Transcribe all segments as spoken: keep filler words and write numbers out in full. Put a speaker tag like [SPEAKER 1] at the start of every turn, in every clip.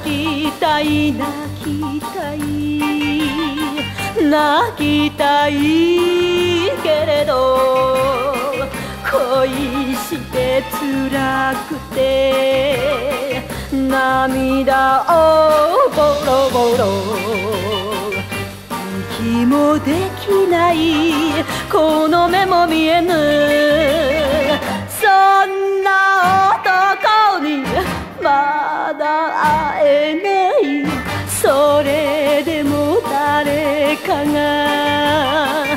[SPEAKER 1] きたい泣きたい泣きたいけれど恋して辛くて涙をボロボロ息もできないこの目も見えぬそんな男にまだ会えないそれでも誰かが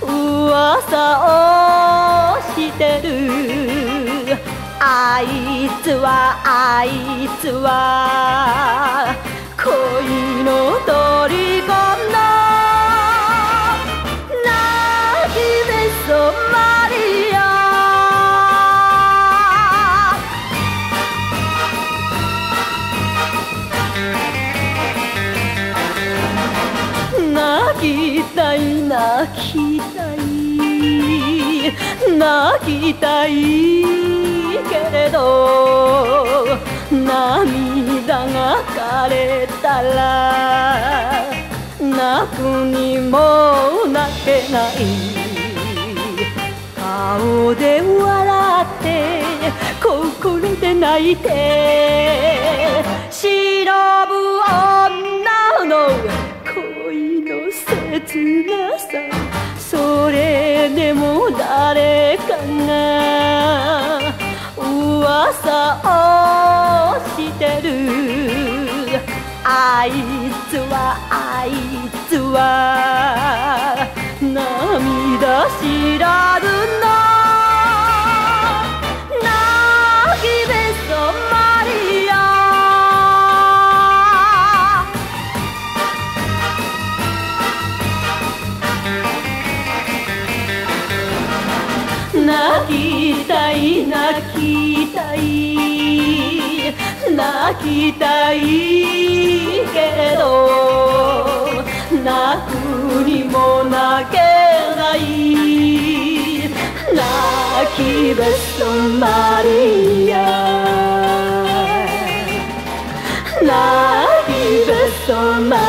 [SPEAKER 1] 噂をしてるあいつはあいつは恋の虜の泣きべそマリア泣きたい泣きたい泣きたいけれど涙が枯れたら泣くにも泣けない顔で笑って心で泣いて忍ぶ女の恋の切なさそれでも誰かが噂をしてるあいつはあいつは涙知らぬの泣きべそマリア泣きたい泣きたい泣きたいけれど泣くにも泣けない泣きべそマリア泣きべそマリア